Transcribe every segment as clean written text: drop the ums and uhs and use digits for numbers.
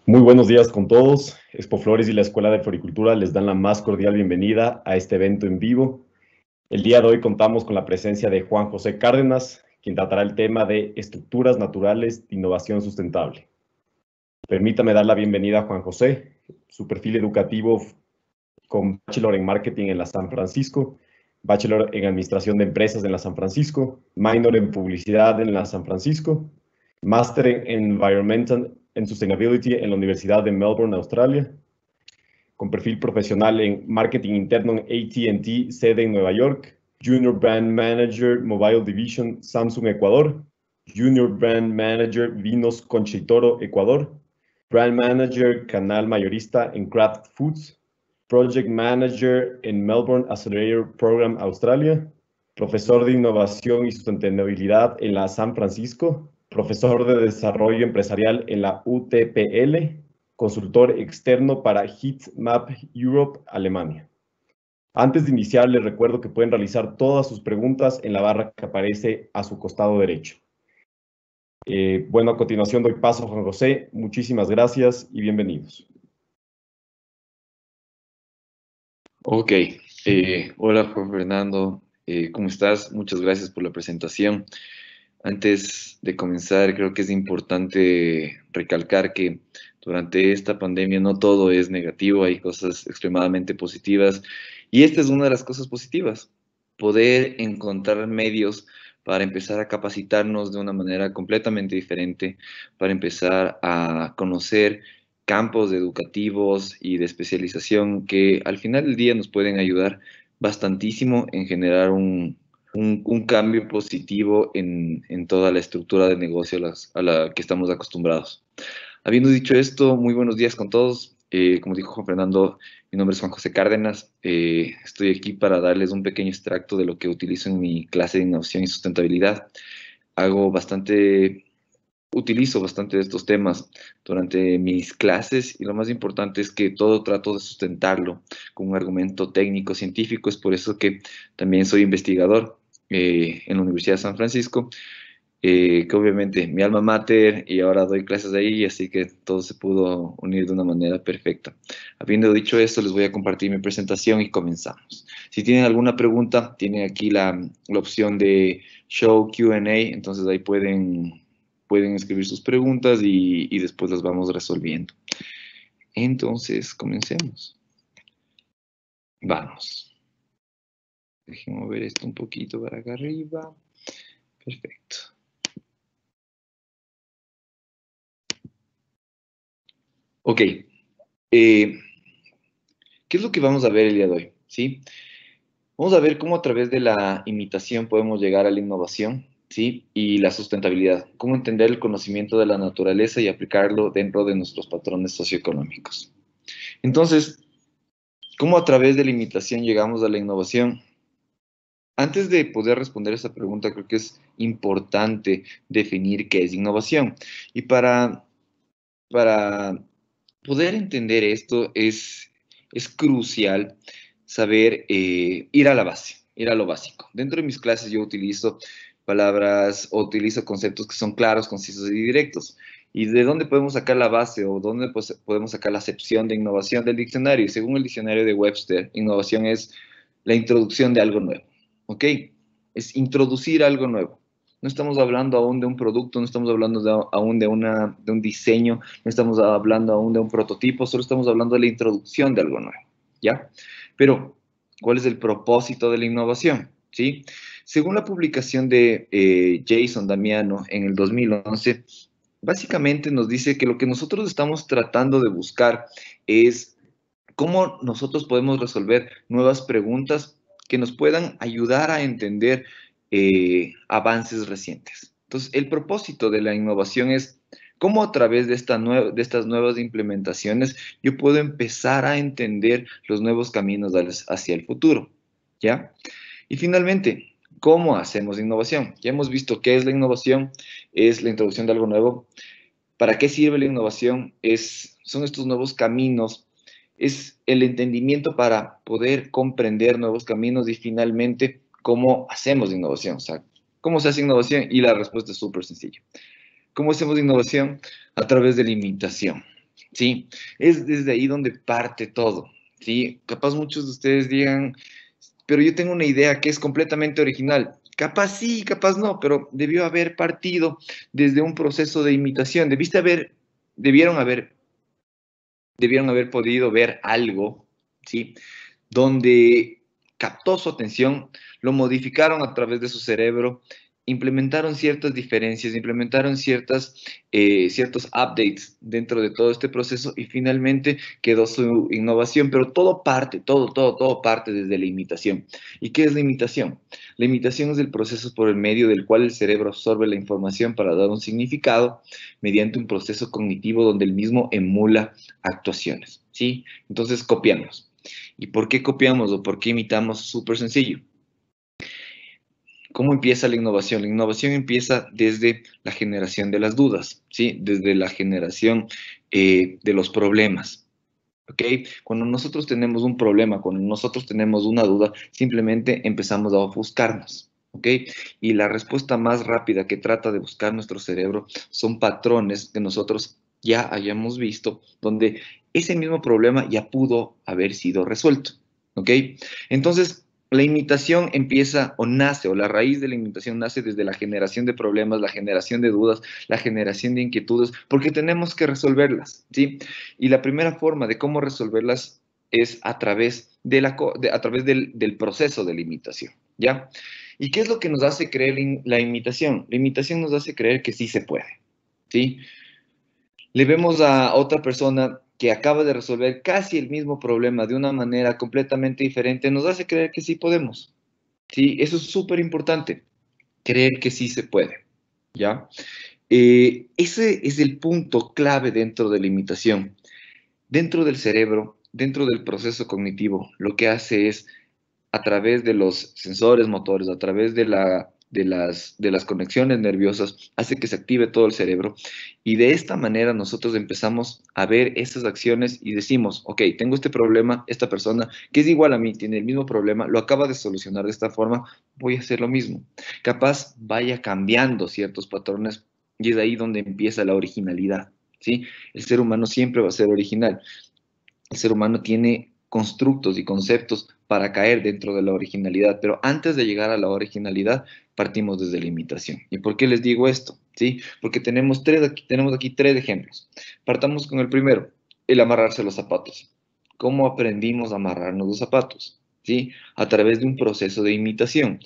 Muy buenos días con todos. Expoflores y la Escuela de Floricultura les dan la más cordial bienvenida a este evento en vivo. El día de hoy contamos con la presencia de Juan José Cárdenas, quien tratará el tema de estructuras naturales de innovación sustentable. Permítame dar la bienvenida a Juan José. Su perfil educativo con Bachelor en Marketing en la San Francisco, Bachelor en Administración de Empresas en la San Francisco, Minor en Publicidad en la San Francisco, Máster en Environmental and Sustainability en la Universidad de Melbourne, Australia, con perfil profesional en Marketing Interno en AT&T, sede en Nueva York, Junior Brand Manager, Mobile Division, Samsung, Ecuador, Junior Brand Manager, Vinos Conchitoro, Ecuador, Brand Manager, Canal Mayorista en Kraft Foods, Project Manager en Melbourne Accelerator Program, Australia, profesor de Innovación y Sustentabilidad en la San Francisco, profesor de Desarrollo Empresarial en la UTPL, consultor externo para Heatmap Europe, Alemania. Antes de iniciar, les recuerdo que pueden realizar todas sus preguntas en la barra que aparece a su costado derecho. Bueno, a continuación doy paso a Juan José. Muchísimas gracias y bienvenidos. Ok, hola Juan Fernando, ¿cómo estás? Muchas gracias por la presentación. Antes de comenzar, creo que es importante recalcar que durante esta pandemia no todo es negativo, hay cosas extremadamente positivas y esta es una de las cosas positivas, poder encontrar medios para empezar a capacitarnos de una manera completamente diferente, para empezar a conocer campos educativos y de especialización que al final del día nos pueden ayudar bastantísimo en generar un cambio positivo en toda la estructura de negocio a la que estamos acostumbrados. Habiendo dicho esto, muy buenos días con todos. Como dijo Juan Fernando, mi nombre es Juan José Cárdenas. Estoy aquí para darles un pequeño extracto de lo que utilizo en mi clase de innovación y sustentabilidad. Utilizo bastante de estos temas durante mis clases y lo más importante es que todo trato de sustentarlo con un argumento técnico, científico. Es por eso que también soy investigador en la Universidad de San Francisco, que obviamente mi alma mater y ahora doy clases ahí, así que todo se pudo unir de una manera perfecta. Habiendo dicho esto, les voy a compartir mi presentación y comenzamos. Si tienen alguna pregunta, tienen aquí la opción de Show Q&A, entonces ahí pueden escribir sus preguntas y después las vamos resolviendo. Entonces, comencemos. Vamos. Déjenme mover esto un poquito para acá arriba. Perfecto. Ok. ¿Qué es lo que vamos a ver el día de hoy? ¿Sí? Vamos a ver cómo a través de la imitación podemos llegar a la innovación, ¿sí? Y la sustentabilidad. Cómo entender el conocimiento de la naturaleza y aplicarlo dentro de nuestros patrones socioeconómicos. Entonces, ¿cómo a través de la imitación llegamos a la innovación? Antes de poder responder esa pregunta, creo que es importante definir qué es innovación. Y para poder entender esto es crucial saber ir a la base, ir a lo básico. Dentro de mis clases yo utilizo palabras o utilizo conceptos que son claros, concisos y directos. ¿Y de dónde podemos sacar la base o dónde podemos sacar la acepción de innovación del diccionario? Según el diccionario de Webster, innovación es la introducción de algo nuevo, ¿ok? Es introducir algo nuevo. No estamos hablando aún de un producto, no estamos hablando aún de un diseño, no estamos hablando aún de un prototipo, solo estamos hablando de la introducción de algo nuevo, ¿ya? Pero, ¿cuál es el propósito de la innovación? ¿Sí? Según la publicación de Jason Damiano en el 2011, básicamente nos dice que lo que nosotros estamos tratando de buscar es cómo nosotros podemos resolver nuevas preguntas que nos puedan ayudar a entender avances recientes. Entonces, el propósito de la innovación es cómo a través de estas nuevas implementaciones yo puedo empezar a entender los nuevos caminos hacia el futuro, ¿ya? Y finalmente, ¿cómo hacemos innovación? Ya hemos visto qué es la innovación, es la introducción de algo nuevo. ¿Para qué sirve la innovación? Son estos nuevos caminos, es el entendimiento para poder comprender nuevos caminos y finalmente cómo hacemos innovación. O sea, ¿cómo se hace innovación? Y la respuesta es súper sencilla. ¿Cómo hacemos innovación? A través de la imitación. ¿sí? Es desde ahí donde parte todo, ¿sí? Capaz muchos de ustedes digan, pero yo tengo una idea que es completamente original. Capaz sí, capaz no, pero debió haber partido desde un proceso de imitación. Debieron haber, debieron haber podido ver algo, ¿sí? Donde captó su atención, lo modificaron a través de su cerebro, implementaron ciertas diferencias, implementaron ciertos updates dentro de todo este proceso y finalmente quedó su innovación, pero todo parte desde la imitación. ¿Y qué es la imitación? La imitación es el proceso por el medio del cual el cerebro absorbe la información para dar un significado mediante un proceso cognitivo donde el mismo emula actuaciones, ¿sí? Entonces copiamos. ¿Y por qué copiamos o por qué imitamos? Súper sencillo. ¿Cómo empieza la innovación? La innovación empieza desde la generación de las dudas, ¿sí? Desde la generación de los problemas, ¿ok? Cuando nosotros tenemos un problema, cuando nosotros tenemos una duda, simplemente empezamos a ofuscarnos, ¿ok? Y la respuesta más rápida que trata de buscar nuestro cerebro son patrones que nosotros ya hayamos visto, donde ese mismo problema ya pudo haber sido resuelto, ¿ok? Entonces, la imitación empieza o nace, o la raíz de la imitación nace desde la generación de problemas, la generación de dudas, la generación de inquietudes, porque tenemos que resolverlas, ¿sí? Y la primera forma de cómo resolverlas es a través, a través del proceso de la imitación, ¿ya? ¿Y qué es lo que nos hace creer la imitación? La imitación nos hace creer que sí se puede, ¿sí? Le vemos a otra persona que acaba de resolver casi el mismo problema de una manera completamente diferente, nos hace creer que sí podemos, ¿sí? Eso es súper importante, creer que sí se puede, ¿ya? Ese es el punto clave dentro de la imitación. Dentro del cerebro, dentro del proceso cognitivo, lo que hace es, a través de los sensores motores, a través de las conexiones nerviosas, hace que se active todo el cerebro. Y de esta manera nosotros empezamos a ver esas acciones y decimos, ok, tengo este problema, esta persona que es igual a mí, tiene el mismo problema, lo acaba de solucionar de esta forma, voy a hacer lo mismo. Capaz vaya cambiando ciertos patrones y es ahí donde empieza la originalidad, ¿sí? El ser humano siempre va a ser original. El ser humano tiene constructos y conceptos para caer dentro de la originalidad, pero antes de llegar a la originalidad partimos desde la imitación. ¿Y por qué les digo esto? ¿Sí? Porque tenemos aquí tres ejemplos. Partamos con el primero, el amarrarse los zapatos. ¿Cómo aprendimos a amarrarnos los zapatos? ¿Sí? A través de un proceso de imitación.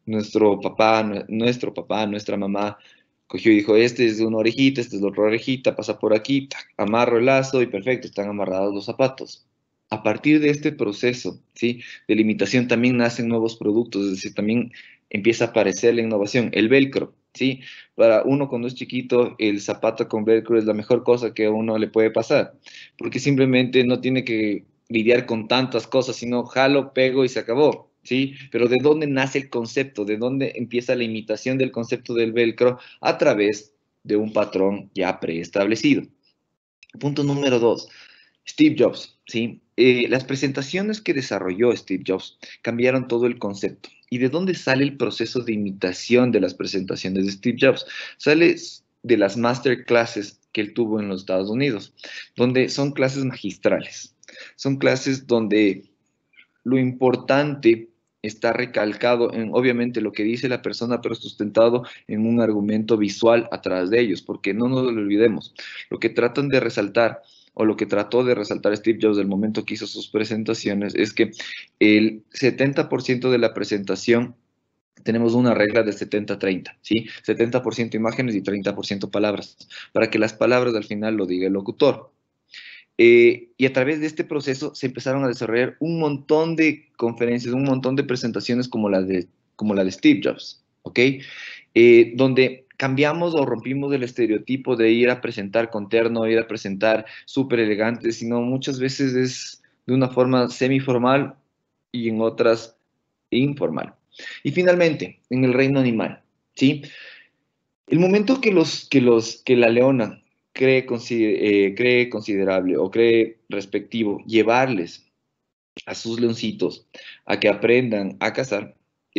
Nuestra mamá cogió y dijo, este es de una orejita, este es de otra orejita, pasa por aquí, tac, amarro el lazo y perfecto, están amarrados los zapatos. A partir de este proceso, ¿sí? De limitación también nacen nuevos productos, es decir, también empieza a aparecer la innovación, el velcro, ¿sí? Para uno cuando es chiquito, el zapato con velcro es la mejor cosa que a uno le puede pasar, porque simplemente no tiene que lidiar con tantas cosas, sino jalo, pego y se acabó. ¿Sí? Pero ¿de dónde nace el concepto? ¿De dónde empieza la imitación del concepto del velcro? A través de un patrón ya preestablecido. Punto número 2. Steve Jobs, ¿sí? Las presentaciones que desarrolló Steve Jobs cambiaron todo el concepto. ¿Y de dónde sale el proceso de imitación de las presentaciones de Steve Jobs? Sale de las masterclasses que él tuvo en los Estados Unidos, donde son clases magistrales. Son clases donde lo importante está recalcado en, obviamente, lo que dice la persona, pero sustentado en un argumento visual atrás de ellos, porque no nos lo olvidemos. Lo que tratan de resaltar, o lo que trató de resaltar Steve Jobs del momento que hizo sus presentaciones, es que el 70% de la presentación tenemos una regla de 70-30, ¿sí? 70% imágenes y 30% palabras, para que las palabras al final lo diga el locutor. Y a través de este proceso se empezaron a desarrollar un montón de conferencias, un montón de presentaciones como la de Steve Jobs, ¿ok? Donde cambiamos o rompimos el estereotipo de ir a presentar con terno, ir a presentar súper elegante, sino muchas veces es de una forma semiformal y en otras informal. Y finalmente, en el reino animal, ¿sí? El momento que la leona cree considerable o cree respectivo llevarles a sus leoncitos a que aprendan a cazar,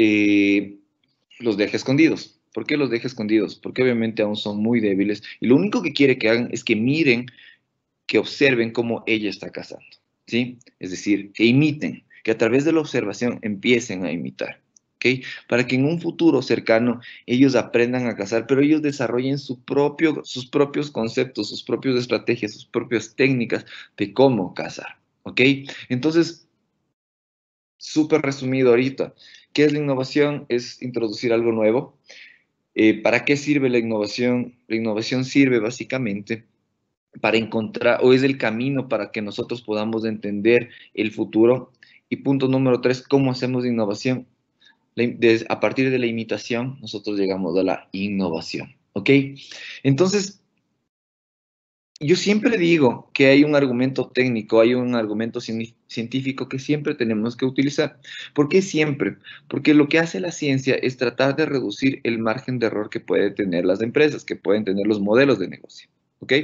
los deja escondidos. ¿Por qué los deja escondidos? Porque obviamente aún son muy débiles y lo único que quiere que hagan es que miren que observen cómo ella está cazando, ¿sí? Es decir, que imiten, que a través de la observación empiecen a imitar, ¿ok? Para que en un futuro cercano ellos aprendan a cazar, pero ellos desarrollen sus propios conceptos, sus propias estrategias, sus propias técnicas de cómo cazar, ¿ok? Entonces, súper resumido ahorita, ¿qué es la innovación? Es introducir algo nuevo. ¿Para qué sirve la innovación? La innovación sirve básicamente para encontrar, o es el camino para que nosotros podamos entender el futuro. Y punto número 3, ¿cómo hacemos innovación? A partir de la imitación, nosotros llegamos a la innovación, ¿ok? Entonces, yo siempre digo que hay un argumento técnico, hay un argumento científico que siempre tenemos que utilizar. ¿Por qué siempre? Porque lo que hace la ciencia es tratar de reducir el margen de error que pueden tener las empresas, que pueden tener los modelos de negocio, ¿ok?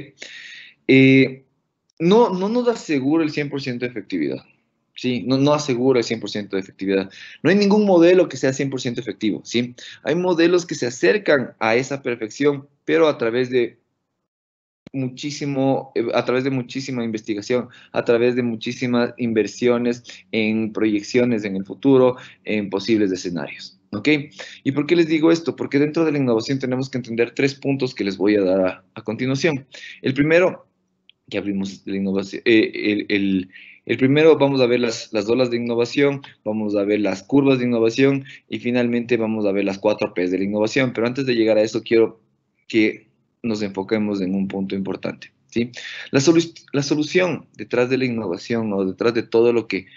No nos asegura el 100% de efectividad. Sí, no asegura el 100% de efectividad. No hay ningún modelo que sea 100% efectivo, ¿sí? Hay modelos que se acercan a esa perfección, pero a través de a través de muchísima investigación, a través de muchísimas inversiones en proyecciones en el futuro, en posibles escenarios, ¿ok? ¿Y por qué les digo esto? Porque dentro de la innovación tenemos que entender 3 puntos que les voy a dar a continuación. El primero, que abrimos de la innovación, el primero vamos a ver las olas de innovación, vamos a ver las curvas de innovación y finalmente vamos a ver las 4 P's de la innovación. Pero antes de llegar a eso, quiero que nos enfoquemos en un punto importante, ¿sí? La solución detrás de la innovación o detrás de todo lo que,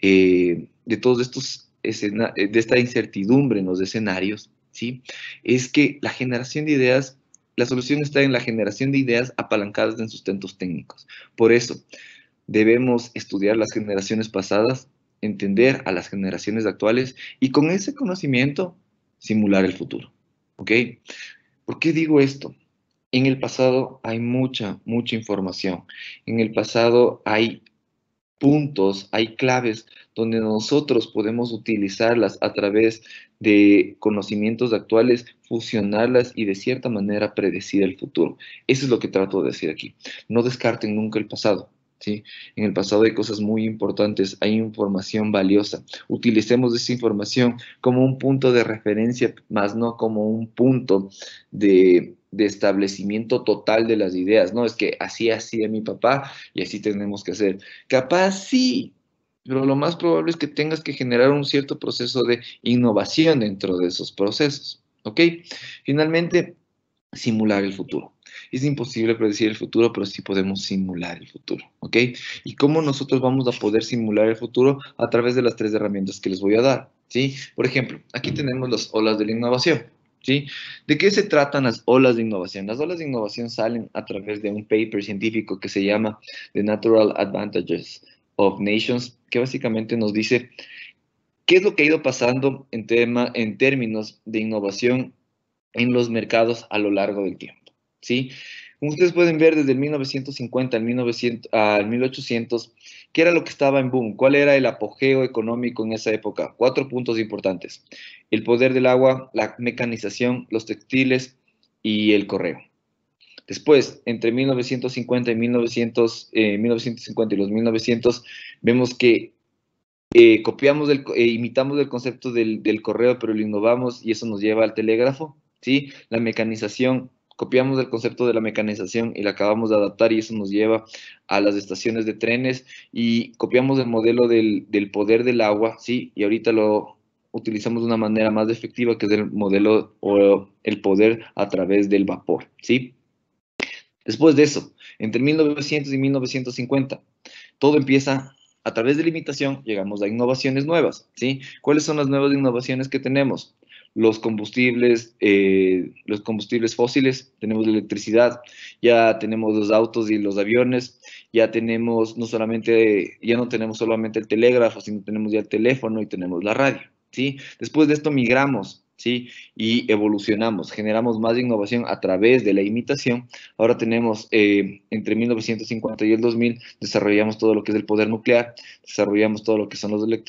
de todos estos de esta incertidumbre en los escenarios, ¿sí? Es que la generación de ideas, la solución está en la generación de ideas apalancadas en sustentos técnicos. Por eso, debemos estudiar las generaciones pasadas, entender a las generaciones actuales y con ese conocimiento simular el futuro, ¿ok? ¿Por qué digo esto? En el pasado hay mucha información. En el pasado hay puntos, hay claves donde nosotros podemos utilizarlas a través de conocimientos actuales, fusionarlas y de cierta manera predecir el futuro. Eso es lo que trato de decir aquí. No descarten nunca el pasado, ¿sí? En el pasado hay cosas muy importantes, hay información valiosa. Utilicemos esa información como un punto de referencia, más no como un punto de establecimiento total de las ideas. No, es que así hacía mi papá y así tenemos que hacer. Capaz sí, pero lo más probable es que tengas que generar un cierto proceso de innovación dentro de esos procesos, ¿ok? Finalmente, simular el futuro. Es imposible predecir el futuro, pero sí podemos simular el futuro, ¿ok? ¿Y cómo nosotros vamos a poder simular el futuro? A través de las 3 herramientas que les voy a dar, ¿sí? Por ejemplo, aquí tenemos las olas de la innovación, ¿sí? ¿De qué se tratan las olas de innovación? Las olas de innovación salen a través de un paper científico que se llama The Natural Advantages of Nations, que básicamente nos dice qué es lo que ha ido pasando en términos de innovación en los mercados a lo largo del tiempo, ¿sí? Como ustedes pueden ver, desde el 1950 al 1800, ¿qué era lo que estaba en boom? ¿Cuál era el apogeo económico en esa época? 4 puntos importantes. El poder del agua, la mecanización, los textiles y el correo. Después, entre 1950 y 1950 y los 1900, vemos que imitamos el concepto del correo, pero lo innovamos y eso nos lleva al telégrafo, ¿sí? La mecanización, copiamos el concepto de la mecanización y la acabamos de adaptar y eso nos lleva a las estaciones de trenes y copiamos el modelo del poder del agua, ¿sí? Y ahorita lo utilizamos de una manera más efectiva, que es el modelo o el poder a través del vapor, ¿sí? Después de eso, entre 1900 y 1950, todo empieza a través de la imitación, llegamos a innovaciones nuevas, ¿sí? ¿Cuáles son las nuevas innovaciones que tenemos? Los combustibles fósiles, tenemos la electricidad, ya tenemos los autos y los aviones, ya tenemos ya no tenemos solamente el telégrafo, sino tenemos ya el teléfono y tenemos la radio, ¿sí? Después de esto migramos, ¿sí? Y evolucionamos, generamos más innovación a través de la imitación. Ahora tenemos, entre 1950 y el 2000, desarrollamos todo lo que es el poder nuclear, desarrollamos todo lo que son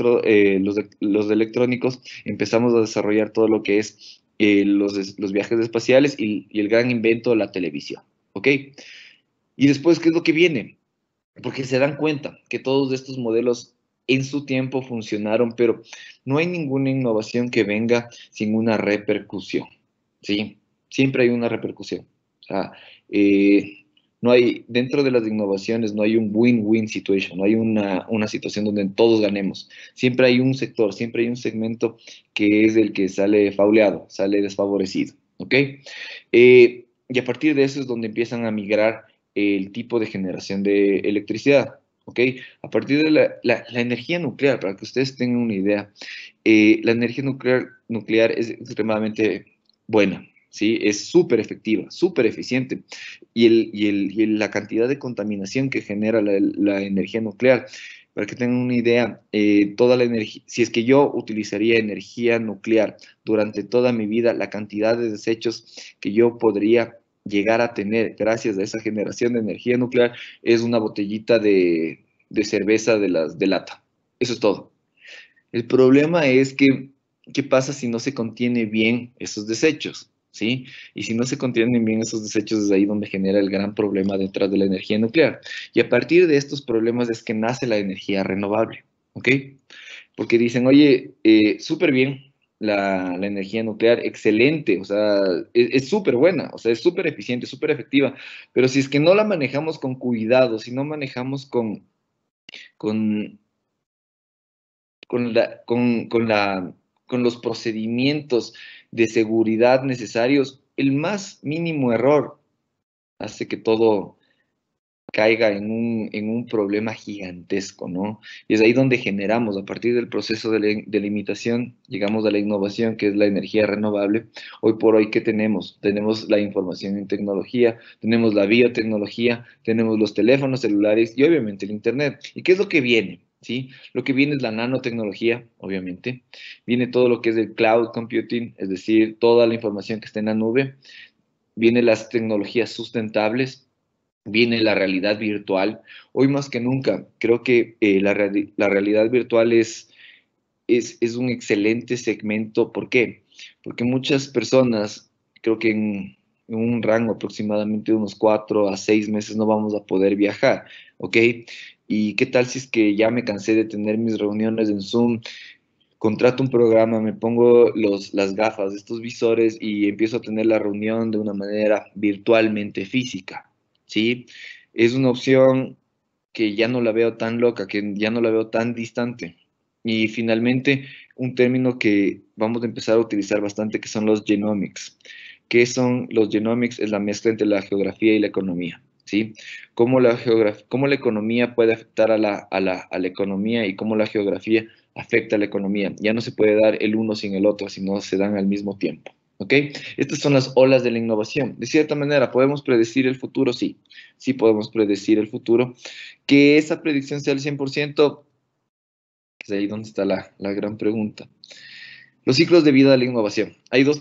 los electrónicos, empezamos a desarrollar todo lo que es los viajes espaciales y el gran invento, la televisión, ¿ok? Y después, ¿qué es lo que viene? porque se dan cuenta que todos estos modelos en su tiempo funcionaron, pero no hay ninguna innovación que venga sin una repercusión, ¿sí? Siempre hay una repercusión. O sea, no hay, dentro de las innovaciones no hay un win-win situation, no hay una situación donde todos ganemos. Siempre hay un sector, siempre hay un segmento que es el que sale fauleado, sale desfavorecido, ¿ok? Y a partir de eso es donde empiezan a migrar el tipo de generación de electricidad, ¿ok? A partir de la energía nuclear, para que ustedes tengan una idea, la energía nuclear es extremadamente buena, ¿sí? Es súper efectiva, súper eficiente. La cantidad de contaminación que genera la energía nuclear, para que tengan una idea, toda la energía, si es que yo utilizaría energía nuclear durante toda mi vida, la cantidad de desechos que yo podría llegar a tener gracias a esa generación de energía nuclear es una botellita de cerveza de lata. Eso es todo. El problema es que, ¿qué pasa si no se contiene bien esos desechos? ¿Sí? Y si no se contienen bien esos desechos, es ahí donde genera el gran problema detrás de la energía nuclear. Y a partir de estos problemas es que nace la energía renovable, ¿ok? Porque dicen, oye, súper bien la energía nuclear, excelente, o sea, es súper buena, o sea, es súper eficiente, súper efectiva, pero si es que no la manejamos con cuidado, si no manejamos con, con los procedimientos de seguridad necesarios, el más mínimo error hace que todo caiga en un problema gigantesco, ¿no? Y es ahí donde generamos, a partir del proceso de limitación, llegamos a la innovación, que es la energía renovable. Hoy por hoy, ¿qué tenemos? Tenemos la información en tecnología, tenemos la biotecnología, tenemos los teléfonos celulares y obviamente el Internet. ¿Y qué es lo que viene? ¿Sí? Lo que viene es la nanotecnología, obviamente. Viene todo lo que es el cloud computing, es decir, toda la información que está en la nube. Vienen las tecnologías sustentables, viene la realidad virtual. Hoy más que nunca, creo que la realidad virtual es un excelente segmento. ¿Por qué? Porque muchas personas, creo que en un rango aproximadamente de unos 4 a 6 meses no vamos a poder viajar, ¿ok? ¿Y qué tal si es que ya me cansé de tener mis reuniones en Zoom? Contrato un programa, me pongo las gafas, estos visores y empiezo a tener la reunión de una manera virtualmente física, ¿sí? Es una opción que ya no la veo tan loca, que ya no la veo tan distante. Y finalmente, un término que vamos a empezar a utilizar bastante, que son los genomics. ¿Qué son los genomics? Es la mezcla entre la geografía y la economía, ¿sí? Cómo la economía puede afectar a la economía y cómo la geografía afecta a la economía. Ya no se puede dar el uno sin el otro, sino se dan al mismo tiempo. ¿Ok? Estas son las olas de la innovación. De cierta manera, ¿podemos predecir el futuro? Sí, sí podemos predecir el futuro. Que esa predicción sea al 100%, que es ahí donde está la gran pregunta. Los ciclos de vida de la innovación.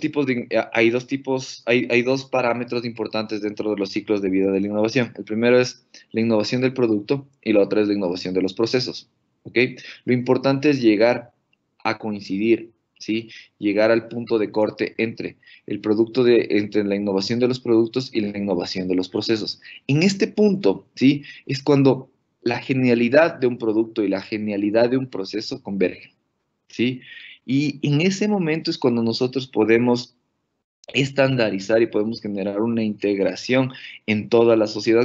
Hay dos parámetros importantes dentro de los ciclos de vida de la innovación. El primero es la innovación del producto y la otra es la innovación de los procesos. ¿Ok? Lo importante es llegar a coincidir, ¿sí? Llegar al punto de corte entre entre la innovación de los productos y la innovación de los procesos. En este punto, ¿sí? Es cuando la genialidad de un producto y la genialidad de un proceso convergen, ¿sí? Y en ese momento es cuando nosotros podemos estandarizar y podemos generar una integración en toda la sociedad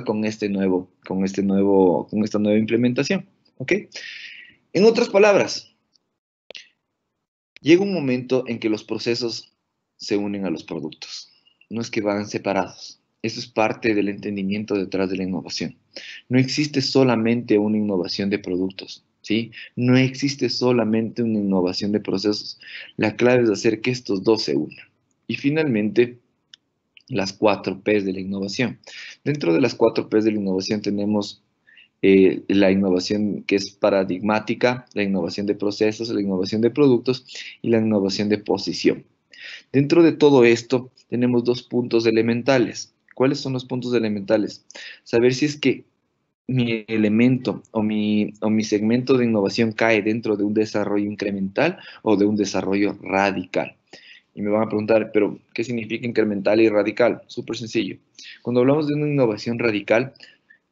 con esta nueva implementación. ¿Ok? En otras palabras, llega un momento en que los procesos se unen a los productos. No es que van separados. Eso es parte del entendimiento detrás de la innovación. No existe solamente una innovación de productos, ¿sí? No existe solamente una innovación de procesos. La clave es hacer que estos dos se unan. Y finalmente, las 4 Ps de la innovación. Dentro de las 4 Ps de la innovación tenemos la innovación que es paradigmática, la innovación de procesos, la innovación de productos y la innovación de posición. Dentro de todo esto tenemos 2 puntos elementales. ¿Cuáles son los puntos elementales? Saber si es que mi elemento o mi segmento de innovación cae dentro de un desarrollo incremental o de un desarrollo radical. Y me van a preguntar, pero ¿qué significa incremental y radical? Súper sencillo. Cuando hablamos de una innovación radical,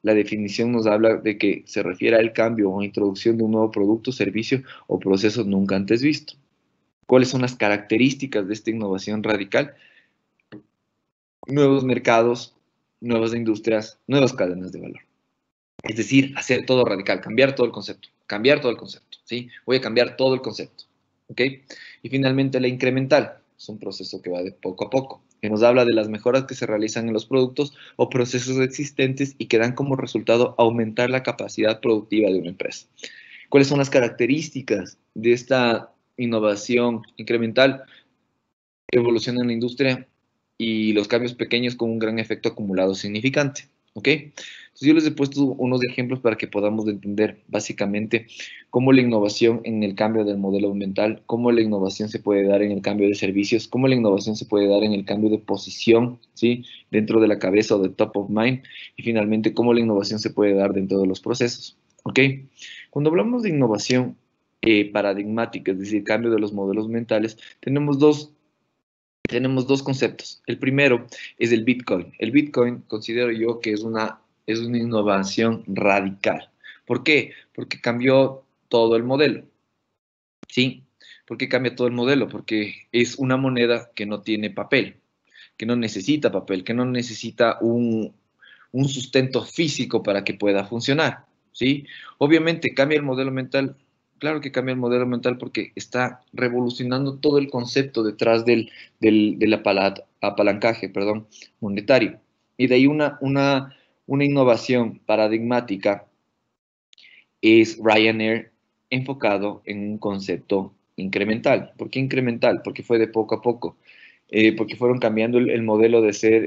La definición nos habla de que se refiere al cambio o introducción de un nuevo producto, servicio o proceso nunca antes visto. ¿Cuáles son las características de esta innovación radical? Nuevos mercados, nuevas industrias, nuevas cadenas de valor. Es decir, hacer todo radical, cambiar todo el concepto, ¿sí? Voy a cambiar todo el concepto, ¿ok? Y finalmente la incremental, es un proceso que va de poco a poco, que nos habla de las mejoras que se realizan en los productos o procesos existentes y que dan como resultado aumentar la capacidad productiva de una empresa. ¿Cuáles son las características de esta innovación incremental? Evolución en la industria y los cambios pequeños con un gran efecto acumulado significante, ¿ok? Entonces yo les he puesto unos ejemplos para que podamos entender básicamente cómo la innovación en el cambio del modelo mental, cómo la innovación se puede dar en el cambio de servicios, cómo la innovación se puede dar en el cambio de posición, ¿sí? Dentro de la cabeza o de top of mind, y finalmente cómo la innovación se puede dar dentro de los procesos, ¿ok? Cuando hablamos de innovación paradigmática, es decir, cambio de los modelos mentales, tenemos dos conceptos. El primero es el Bitcoin. El Bitcoin considero yo que es una innovación radical. ¿Por qué? Porque cambió todo el modelo. ¿Sí? ¿Por qué cambia todo el modelo? Porque es una moneda que no tiene papel, que no necesita papel, que no necesita un sustento físico para que pueda funcionar. ¿Sí? Obviamente cambia el modelo mental. Claro que cambia el modelo mental porque está revolucionando todo el concepto detrás del apalancaje, monetario. Y de ahí una innovación paradigmática es Ryanair enfocado en un concepto incremental. ¿Por qué incremental? Porque fue de poco a poco. Porque fueron cambiando el modelo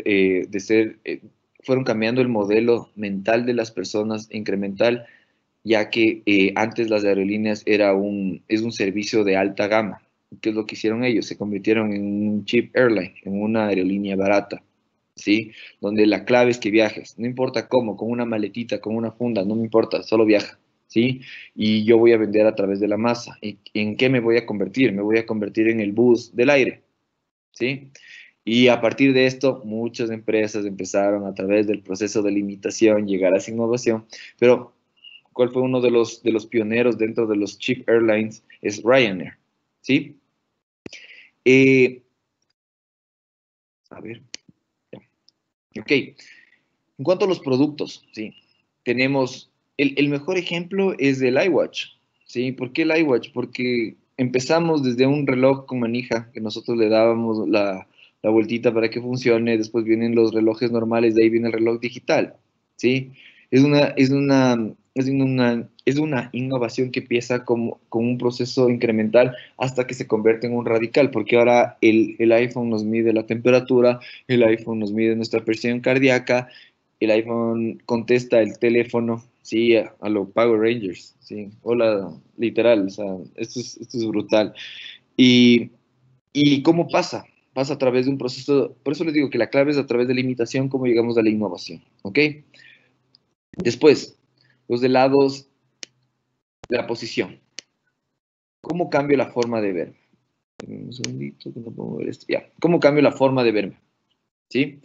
fueron cambiando el modelo mental de las personas incremental, ya que antes las aerolíneas es un servicio de alta gama. ¿Qué es lo que hicieron ellos? Se convirtieron en un cheap airline, en una aerolínea barata, ¿sí? Donde la clave es que viajes, no importa cómo, con una maletita, con una funda, no me importa, solo viaja, ¿sí? Y yo voy a vender a través de la masa. ¿Y en qué me voy a convertir? Me voy a convertir en el bus del aire, ¿sí? Y a partir de esto, muchas empresas empezaron a través del proceso de limitación llegar a esa innovación, pero ¿cuál fue uno de los pioneros dentro de los cheap airlines? Es Ryanair, ¿sí? A ver, ya. Ok. En cuanto a los productos, ¿sí? Tenemos, el mejor ejemplo es el iWatch, ¿sí? ¿Por qué el iWatch? Porque empezamos desde un reloj con manija, que nosotros le dábamos la vueltita para que funcione, después vienen los relojes normales, de ahí viene el reloj digital, ¿sí? Es una innovación que empieza con un proceso incremental hasta que se convierte en un radical, porque ahora el iPhone nos mide la temperatura, el iPhone nos mide nuestra presión cardíaca, el iPhone contesta el teléfono, sí, a los Power Rangers, sí, hola, literal, o sea, esto es brutal. Y, ¿Y cómo pasa? Pasa a través de un proceso, por eso les digo que la clave es a través de la imitación, cómo llegamos a la innovación, ¿ok? Después, los helados de la posición. ¿Cómo cambio la forma de verme? Un segundito, que no puedo ver esto. Ya, ¿cómo cambio la forma de verme? ¿Sí?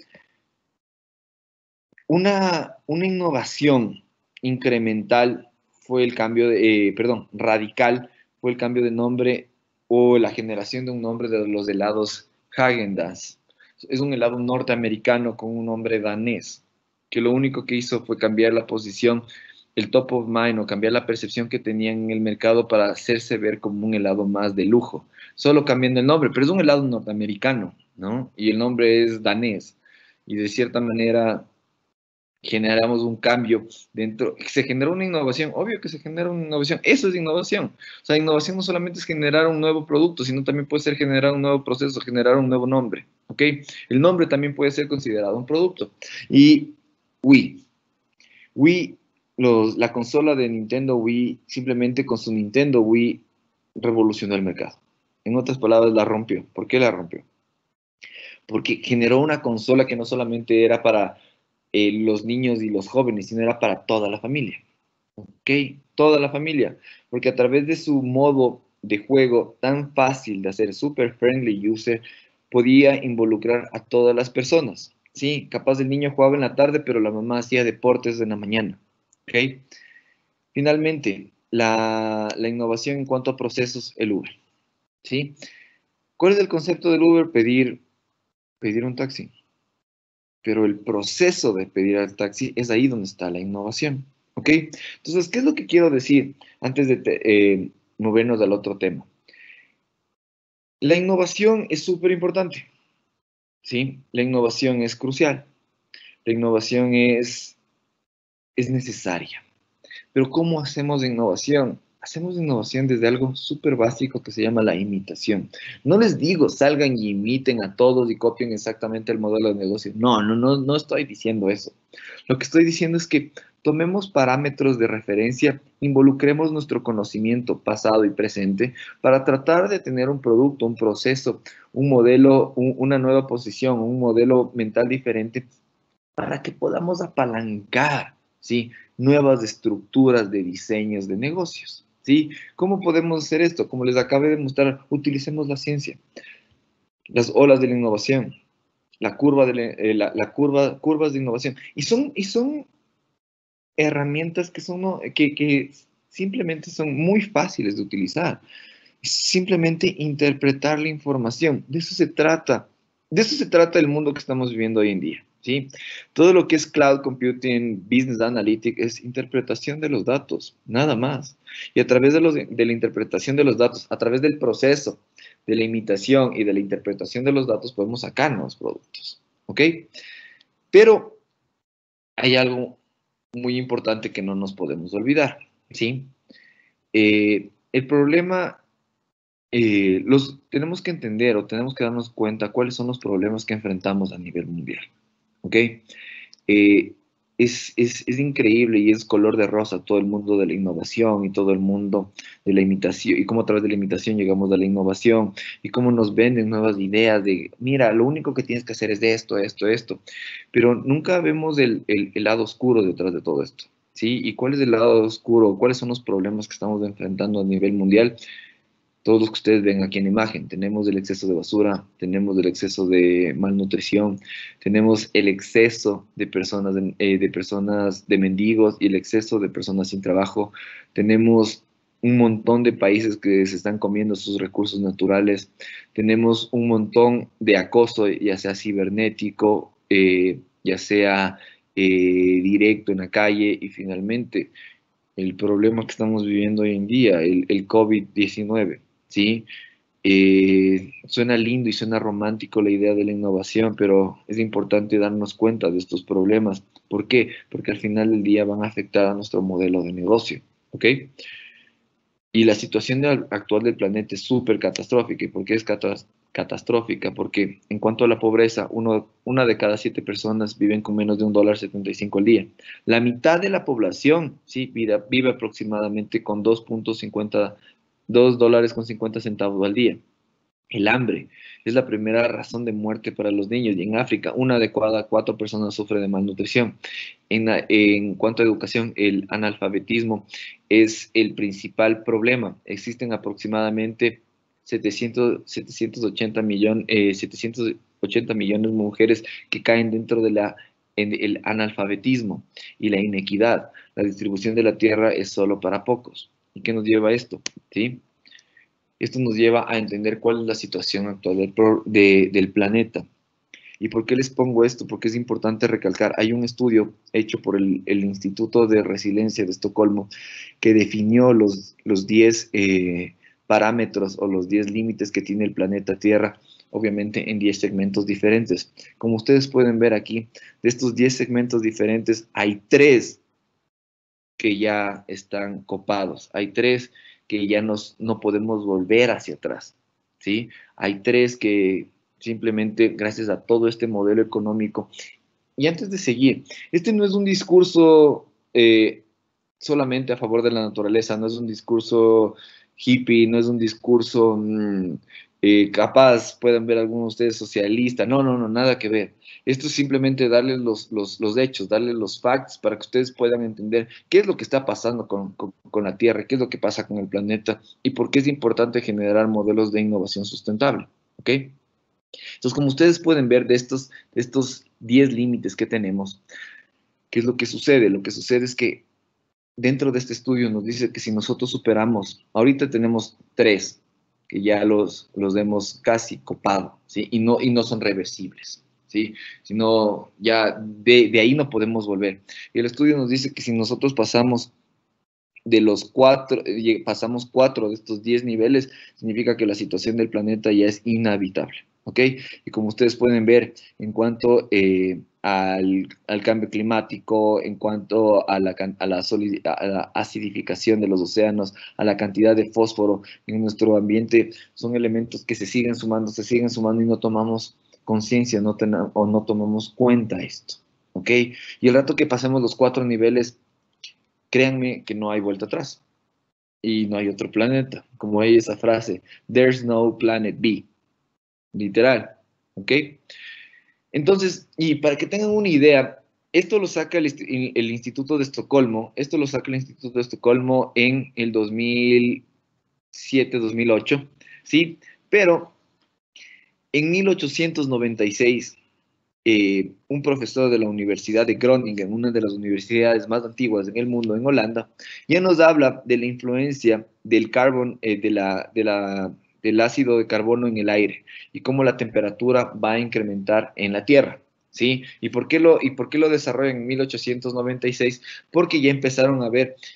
Una innovación incremental fue el cambio radical, fue el cambio de nombre o la generación de un nombre de los helados Häagen-Dazs. Es un helado norteamericano con un nombre danés, que lo único que hizo fue cambiar la posición, el top of mind o cambiar la percepción que tenían en el mercado para hacerse ver como un helado más de lujo, solo cambiando el nombre, pero es un helado norteamericano, ¿no? Y el nombre es danés. Y de cierta manera generamos un cambio dentro, se generó una innovación, obvio que se genera una innovación, eso es innovación. O sea, innovación no solamente es generar un nuevo producto, sino también puede ser generar un nuevo proceso, generar un nuevo nombre, ¿ok? El nombre también puede ser considerado un producto. Y Wii, Wii, la consola de Nintendo Wii, simplemente con su Nintendo Wii revolucionó el mercado. En otras palabras, la rompió. ¿Por qué la rompió? Porque generó una consola que no solamente era para los niños y los jóvenes, sino era para toda la familia. ¿Ok? Toda la familia. Porque a través de su modo de juego tan fácil de hacer, super friendly user, podía involucrar a todas las personas. Sí, capaz el niño jugaba en la tarde, pero la mamá hacía deportes en la mañana. ¿Ok? Finalmente, la innovación en cuanto a procesos, el Uber. ¿Sí? ¿Cuál es el concepto del Uber? Pedir un taxi. Pero el proceso de pedir al taxi es ahí donde está la innovación. ¿Ok? Entonces, ¿qué es lo que quiero decir antes de movernos al otro tema? La innovación es súper importante. ¿Sí? La innovación es crucial. La innovación es necesaria. Pero ¿cómo hacemos innovación? Hacemos innovación desde algo súper básico que se llama la imitación. No les digo salgan y imiten a todos y copien exactamente el modelo de negocio. No estoy diciendo eso. Lo que estoy diciendo es que tomemos parámetros de referencia, involucremos nuestro conocimiento pasado y presente para tratar de tener un producto, un proceso, un modelo, una nueva posición, un modelo mental diferente para que podamos apalancar, ¿sí? Nuevas estructuras de diseños de negocios, ¿sí? ¿Cómo podemos hacer esto? Como les acabé de mostrar, utilicemos la ciencia, las olas de la innovación, la curva de curvas de innovación. Y son herramientas que, que simplemente son muy fáciles de utilizar. Simplemente interpretar la información. De eso se trata. De eso se trata el mundo que estamos viviendo hoy en día. ¿Sí? Todo lo que es cloud computing, business analytics, es interpretación de los datos, nada más. Y a través de la interpretación de los datos, a través del proceso, de la imitación y de la interpretación de los datos, podemos sacar nuevos productos. ¿Ok? Pero hay algo muy importante que no nos podemos olvidar. ¿Sí? El problema tenemos que entender o tenemos que darnos cuenta cuáles son los problemas que enfrentamos a nivel mundial. ¿Ok? Eh, es increíble y es color de rosa todo el mundo de la innovación y todo el mundo de la imitación y cómo a través de la imitación llegamos a la innovación y cómo nos venden nuevas ideas de, mira, lo único que tienes que hacer es de esto, esto, esto, pero nunca vemos el lado oscuro detrás de todo esto. ¿Sí? ¿Y cuál es el lado oscuro? ¿Cuáles son los problemas que estamos enfrentando a nivel mundial? Todos los que ustedes ven aquí en la imagen. Tenemos el exceso de basura, tenemos el exceso de malnutrición, tenemos el exceso de personas, de mendigos y el exceso de personas sin trabajo. Tenemos un montón de países que se están comiendo sus recursos naturales. Tenemos un montón de acoso, ya sea cibernético, ya sea directo en la calle y finalmente el problema que estamos viviendo hoy en día, el COVID-19, ¿sí? Suena lindo y suena romántico la idea de la innovación, pero es importante darnos cuenta de estos problemas. ¿Por qué? Porque al final del día van a afectar a nuestro modelo de negocio, ¿ok? Y la situación actual del planeta es súper catastrófica. ¿Y por qué es catastrófica? Porque en cuanto a la pobreza, una de cada 7 personas viven con menos de $1.75 al día. La mitad de la población, sí, vive aproximadamente con $2.50 al día. El hambre es la primera razón de muerte para los niños y en África, una de cada 4 personas sufre de malnutrición. En cuanto a educación, el analfabetismo es el principal problema. Existen aproximadamente 780 millones de mujeres que caen dentro de en el analfabetismo y la inequidad. La distribución de la tierra es solo para pocos. ¿Y qué nos lleva a esto? ¿Sí? Esto nos lleva a entender cuál es la situación actual del planeta. ¿Y por qué les pongo esto? Porque es importante recalcar, hay un estudio hecho por el Instituto de Resiliencia de Estocolmo que definió los 10 parámetros o los 10 límites que tiene el planeta Tierra, obviamente en 10 segmentos diferentes. Como ustedes pueden ver aquí, de estos 10 segmentos diferentes, hay 3 que ya están copados, hay 3 que ya no podemos volver hacia atrás, ¿sí? Hay 3 que simplemente gracias a todo este modelo económico. Y antes de seguir, este no es un discurso solamente a favor de la naturaleza, no es un discurso hippie, no es un discurso capaz, pueden ver algunos de ustedes socialista, no, nada que ver. Esto es simplemente darles los hechos, darles los facts para que ustedes puedan entender qué es lo que está pasando con la Tierra, qué es lo que pasa con el planeta y por qué es importante generar modelos de innovación sustentable. ¿Ok? Entonces, como ustedes pueden ver de estos 10 límites que tenemos, ¿qué es lo que sucede? Lo que sucede es que dentro de este estudio nos dice que si nosotros superamos, ahorita tenemos 3, que ya los hemos casi copado, ¿sí? Y no son reversibles, ¿sí? Sino ya de ahí no podemos volver. Y el estudio nos dice que si nosotros pasamos de los 4, pasamos 4 de estos 10 niveles, significa que la situación del planeta ya es inhabitable, ¿ok? Y como ustedes pueden ver, en cuanto al cambio climático, en cuanto a la acidificación de los océanos, a la cantidad de fósforo en nuestro ambiente, son elementos que se siguen sumando y no tomamos conciencia o no tomamos cuenta de esto, ¿ok? Y el rato que pasemos los 4 niveles, créanme que no hay vuelta atrás y no hay otro planeta. Como hay esa frase, there's no planet B, literal, ¿ok? Entonces, y para que tengan una idea, esto lo saca el Instituto de Estocolmo, en el 2007, 2008, ¿sí? Pero en 1896, un profesor de la Universidad de Groningen, una de las universidades más antiguas en el mundo, en Holanda, ya nos habla de la influencia del del ácido de carbono en el aire y cómo la temperatura va a incrementar en la Tierra. ¿Sí? ¿Y por qué lo desarrollan en 1896? Porque ya empezaron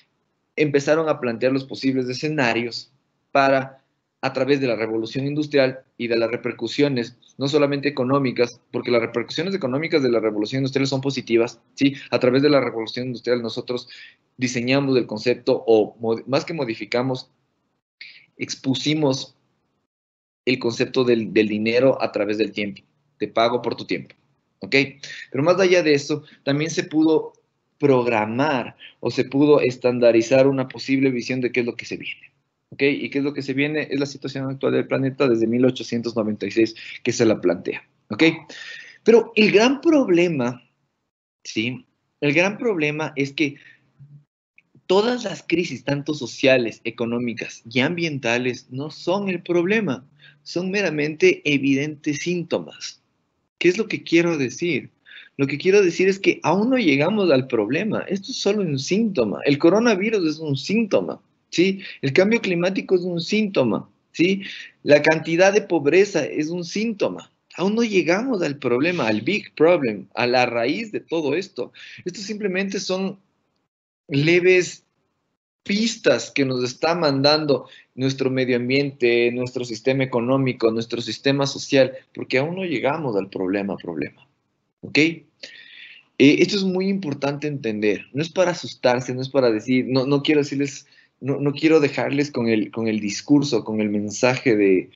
a plantear los posibles escenarios para, a través de la revolución industrial y de las repercusiones, no solamente económicas, porque las repercusiones económicas de la revolución industrial son positivas, ¿sí? A través de la revolución industrial nosotros diseñamos el concepto, o más que modificamos, expusimos el concepto del dinero a través del tiempo. Te pago por tu tiempo, ¿ok? Pero más allá de eso, también se pudo programar o se pudo estandarizar una posible visión de qué es lo que se viene. ¿Ok? ¿Y qué es lo que se viene? Es la situación actual del planeta desde 1896 que se la plantea. ¿Ok? Pero el gran problema, ¿sí? El gran problema es que todas las crisis, tanto sociales, económicas y ambientales, no son el problema, son meramente evidentes síntomas. ¿Qué es lo que quiero decir? Lo que quiero decir es que aún no llegamos al problema. Esto es solo un síntoma. El coronavirus es un síntoma, ¿sí? El cambio climático es un síntoma, ¿sí? La cantidad de pobreza es un síntoma. Aún no llegamos al problema, al big problem, a la raíz de todo esto. Estos simplemente son leves pistas que nos está mandando nuestro medio ambiente, nuestro sistema económico, nuestro sistema social, porque aún no llegamos al problema. ¿Ok? Esto es muy importante entender. No es para asustarse, no es para decir, no quiero decirles, no quiero dejarles con el discurso, con el mensaje de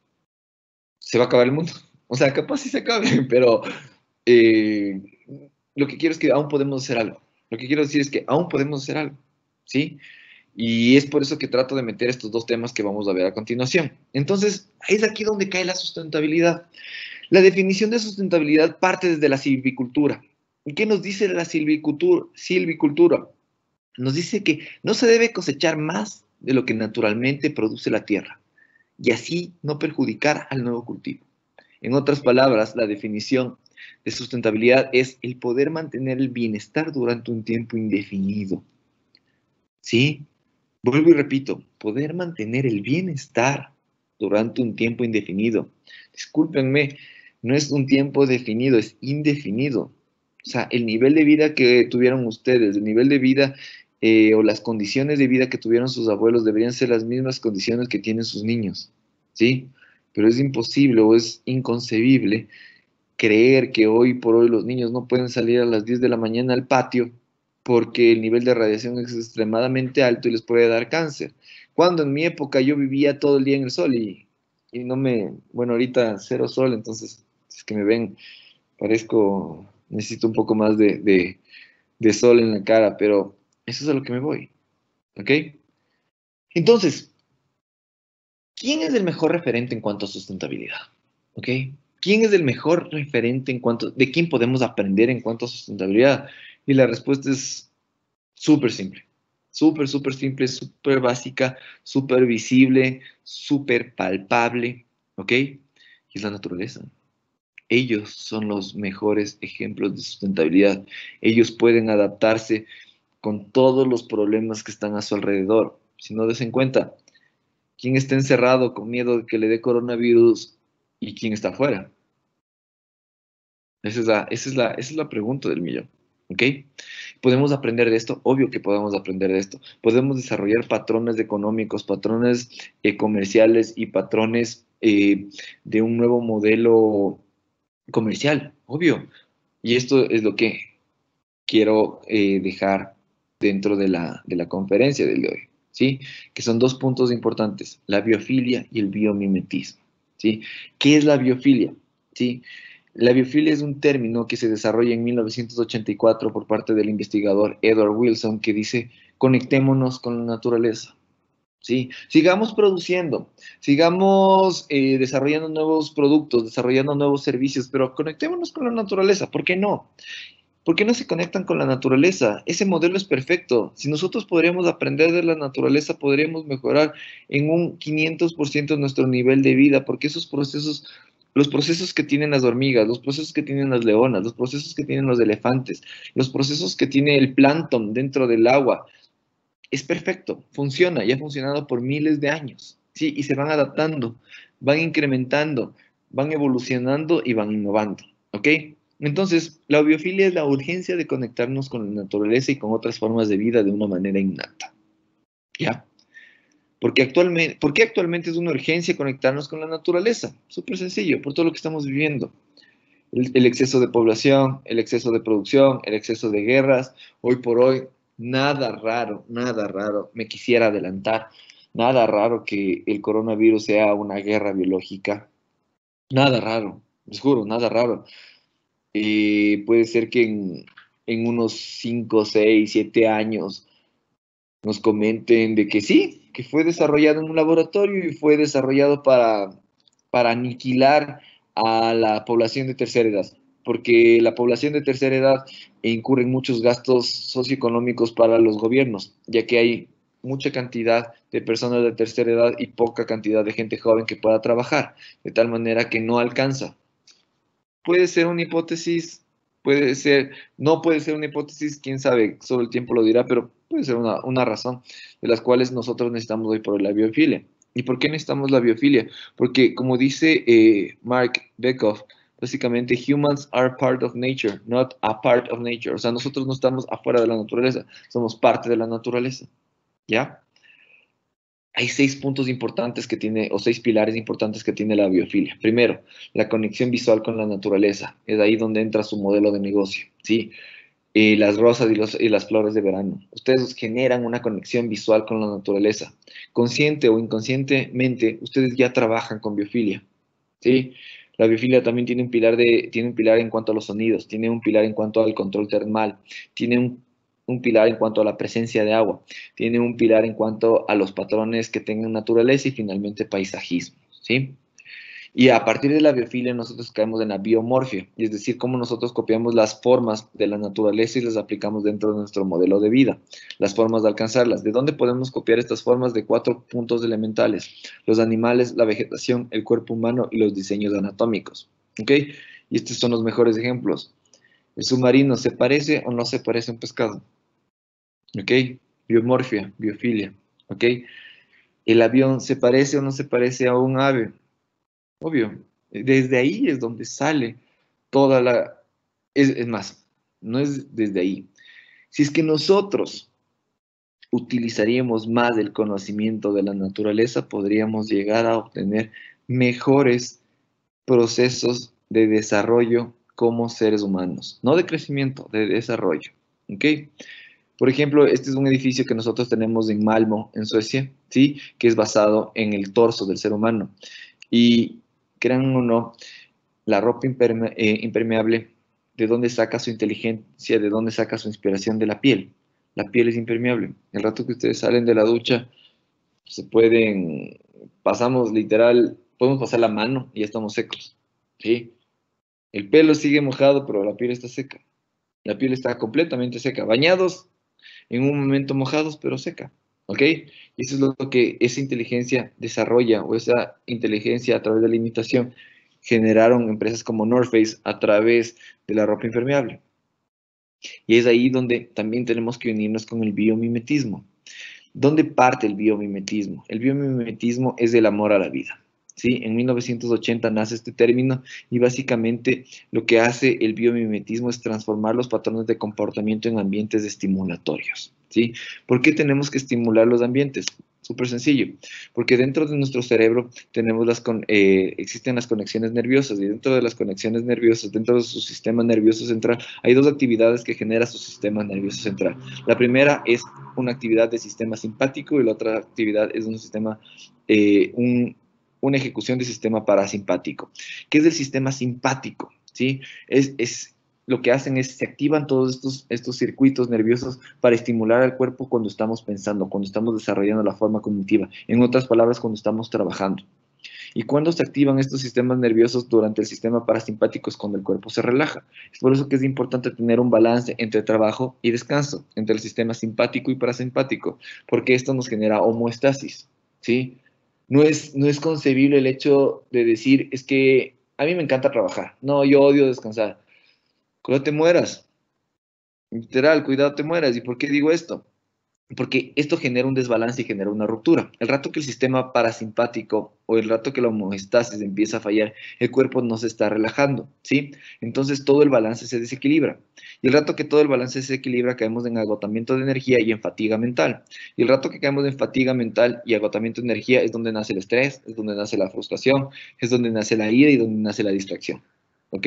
se va a acabar el mundo. O sea, capaz sí se acabe, pero eh, lo que quiero es que aún podemos hacer algo. Lo que quiero decir es que aún podemos hacer algo, ¿sí? Y es por eso que trato de meter estos dos temas que vamos a ver a continuación. Entonces, es aquí donde cae la sustentabilidad. La definición de sustentabilidad parte desde la silvicultura. ¿Y qué nos dice la silvicultura? Nos dice que no se debe cosechar más de lo que naturalmente produce la tierra y así no perjudicar al nuevo cultivo. En otras palabras, la definición de sustentabilidad es el poder mantener el bienestar durante un tiempo indefinido. ¿Sí? Vuelvo y repito, poder mantener el bienestar durante un tiempo indefinido. Discúlpenme, no es un tiempo definido, es indefinido. O sea, el nivel de vida que tuvieron ustedes, el nivel de vida o las condiciones de vida que tuvieron sus abuelos deberían ser las mismas condiciones que tienen sus niños, ¿sí? Pero es imposible o es inconcebible creer que hoy por hoy los niños no pueden salir a las 10 de la mañana al patio porque el nivel de radiación es extremadamente alto y les puede dar cáncer. Cuando en mi época yo vivía todo el día en el sol y no me, bueno, ahorita cero sol, entonces si es que me ven, necesito un poco más de sol en la cara, pero eso es a lo que me voy, ¿ok? Entonces, ¿quién es el mejor referente en cuanto a sustentabilidad? ¿Ok? ¿Quién es el mejor referente de quién podemos aprender en cuanto a sustentabilidad? Y la respuesta es súper simple, súper simple, súper básica, súper visible, súper palpable, ¿ok? Y es la naturaleza. ellos son los mejores ejemplos de sustentabilidad. Ellos pueden adaptarse con todos los problemas que están a su alrededor. Si no des en cuenta, ¿quién está encerrado con miedo de que le dé coronavirus y quién está afuera? Esa es la pregunta del millón. ¿Ok? ¿Podemos aprender de esto? Obvio que podemos aprender de esto. Podemos desarrollar patrones económicos, patrones comerciales y patrones de un nuevo modelo comercial, obvio. Y esto es lo que quiero dejar dentro de la conferencia del de hoy, ¿sí? Que son dos puntos importantes, la biofilia y el biomimetismo, ¿sí? ¿Qué es la biofilia? ¿Sí? La biofilia es un término que se desarrolla en 1984 por parte del investigador Edward Wilson que dice, conectémonos con la naturaleza. ¿Sí? Sigamos produciendo, sigamos desarrollando nuevos productos, desarrollando nuevos servicios, pero conectémonos con la naturaleza, ¿por qué no? ¿Por qué no se conectan con la naturaleza? Ese modelo es perfecto. Si nosotros podríamos aprender de la naturaleza, podríamos mejorar en un 500% nuestro nivel de vida, porque esos procesos, los procesos que tienen las hormigas, los procesos que tienen las leonas, los procesos que tienen los elefantes, los procesos que tiene el plancton dentro del agua, es perfecto, funciona y ha funcionado por miles de años, ¿sí? Y se van adaptando, van incrementando, van evolucionando y van innovando, ¿ok? Entonces, la biofilia es la urgencia de conectarnos con la naturaleza y con otras formas de vida de una manera innata, ¿ya? ¿Por qué actualmente es una urgencia conectarnos con la naturaleza? Súper sencillo, por todo lo que estamos viviendo. El exceso de población, el exceso de producción, el exceso de guerras. Hoy por hoy, nada raro, me quisiera adelantar, nada raro que el coronavirus sea una guerra biológica. Nada raro, les juro, nada raro. Puede ser que en unos 5, 6, 7 años nos comenten de que sí, que fue desarrollado en un laboratorio y fue desarrollado para aniquilar a la población de tercera edad, porque la población de tercera edad incurre en muchos gastos socioeconómicos para los gobiernos, ya que hay mucha cantidad de personas de tercera edad y poca cantidad de gente joven que pueda trabajar, de tal manera que no alcanza. Puede ser una hipótesis, puede ser, no puede ser una hipótesis, quién sabe, solo el tiempo lo dirá, pero puede ser una razón de las cuales nosotros necesitamos hoy por hoy la biofilia. ¿Y por qué necesitamos la biofilia? Porque como dice Mark Bekoff, básicamente humans are part of nature, not a part of nature. O sea, nosotros no estamos afuera de la naturaleza, somos parte de la naturaleza. ¿Ya? Hay 6 puntos importantes que tiene, o 6 pilares importantes que tiene la biofilia. Primero, la conexión visual con la naturaleza. Es ahí donde entra su modelo de negocio, ¿sí? Las rosas y las flores de verano. Ustedes generan una conexión visual con la naturaleza. Consciente o inconscientemente, ustedes ya trabajan con biofilia, ¿sí? La biofilia también tiene un pilar en cuanto a los sonidos, tiene un pilar en cuanto al control termal, tiene un pilar en cuanto a la presencia de agua, tiene un pilar en cuanto a los patrones que tengan naturaleza y finalmente paisajismo, ¿sí? Y a partir de la biofilia nosotros caemos en la biomorfia, y es decir, cómo nosotros copiamos las formas de la naturaleza y las aplicamos dentro de nuestro modelo de vida, las formas de alcanzarlas. ¿De dónde podemos copiar estas formas? De 4 puntos elementales: los animales, la vegetación, el cuerpo humano y los diseños anatómicos. ¿Ok? Y estos son los mejores ejemplos. ¿El submarino se parece o no se parece a un pescado? ¿Ok? Biomorfia, biofilia. ¿Ok? ¿El avión se parece o no se parece a un ave? Obvio, desde ahí es donde sale toda la... Es más, no es desde ahí. Si es que nosotros utilizaríamos más el conocimiento de la naturaleza, podríamos llegar a obtener mejores procesos de desarrollo como seres humanos, no de crecimiento, de desarrollo. ¿Ok? Por ejemplo, este es un edificio que nosotros tenemos en Malmö, en Suecia, ¿sí? Que es basado en el torso del ser humano. Y crean o no, la ropa impermeable, ¿de dónde saca su inteligencia? ¿De dónde saca su inspiración? De la piel. La piel es impermeable. El rato que ustedes salen de la ducha, pasamos literal, podemos pasar la mano y ya estamos secos, ¿sí? El pelo sigue mojado, pero la piel está seca. La piel está completamente seca. Bañados, en un momento mojados, pero seca, ¿ok? Y eso es lo que esa inteligencia desarrolla, o esa inteligencia a través de la imitación generaron empresas como North Face a través de la ropa impermeable. Y es ahí donde también tenemos que unirnos con el biomimetismo. ¿Dónde parte el biomimetismo? El biomimetismo es el amor a la vida. ¿Sí? En 1980 nace este término y básicamente lo que hace el biomimetismo es transformar los patrones de comportamiento en ambientes estimulatorios. ¿Sí? ¿Por qué tenemos que estimular los ambientes? Súper sencillo, porque dentro de nuestro cerebro existen las conexiones nerviosas y dentro de las conexiones nerviosas, dentro de su sistema nervioso central, hay dos actividades que genera su sistema nervioso central. La primera es una actividad de sistema simpático y la otra actividad es una ejecución de sistema parasimpático. ¿Qué es el sistema simpático? ¿Sí? Lo que hacen es se activan todos estos circuitos nerviosos para estimular al cuerpo cuando estamos pensando, cuando estamos desarrollando la forma cognitiva. En otras palabras, cuando estamos trabajando. Y cuando se activan estos sistemas nerviosos durante el sistema parasimpático es cuando el cuerpo se relaja. Es por eso que es importante tener un balance entre trabajo y descanso, entre el sistema simpático y parasimpático, porque esto nos genera homeostasis, ¿sí? No es concebible el hecho de decir, es que a mí me encanta trabajar, no, yo odio descansar. Cuidado te mueras. Literal, cuidado te mueras. ¿Y por qué digo esto? Porque esto genera un desbalance y genera una ruptura. El rato que el sistema parasimpático o el rato que la homeostasis empieza a fallar, el cuerpo no se está relajando, ¿sí? Entonces todo el balance se desequilibra. Y el rato que todo el balance se desequilibra, caemos en agotamiento de energía y en fatiga mental. Y el rato que caemos en fatiga mental y agotamiento de energía es donde nace el estrés, es donde nace la frustración, es donde nace la ira y donde nace la distracción, ¿ok?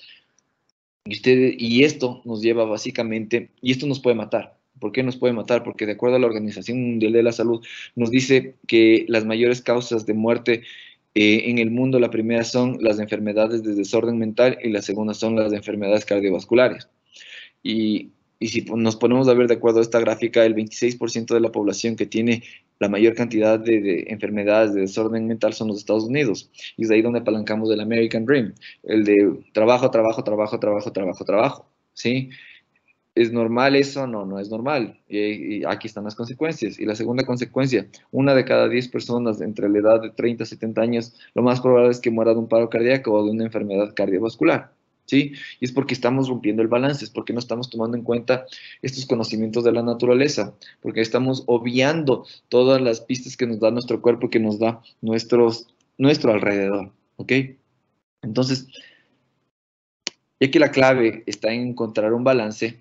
Y esto nos lleva básicamente, y esto nos puede matar. ¿Por qué nos puede matar? Porque de acuerdo a la Organización Mundial de la Salud, nos dice que las mayores causas de muerte en el mundo, la primera son las enfermedades de desorden mental y la segunda son las enfermedades cardiovasculares. Y si nos ponemos a ver de acuerdo a esta gráfica, el 26% de la población que tiene la mayor cantidad de enfermedades de desorden mental son los Estados Unidos. Y es ahí donde apalancamos el American Dream, el de trabajo, trabajo, trabajo, trabajo, trabajo, trabajo. ¿Sí? ¿Es normal eso? No, no es normal. Y aquí están las consecuencias. Y la segunda consecuencia, una de cada 10 personas entre la edad de 30 a 70 años, lo más probable es que muera de un paro cardíaco o de una enfermedad cardiovascular. ¿Sí? Y es porque estamos rompiendo el balance, es porque no estamos tomando en cuenta estos conocimientos de la naturaleza, porque estamos obviando todas las pistas que nos da nuestro cuerpo, que nos da nuestro alrededor. ¿Ok? Entonces, ya que la clave está en encontrar un balance,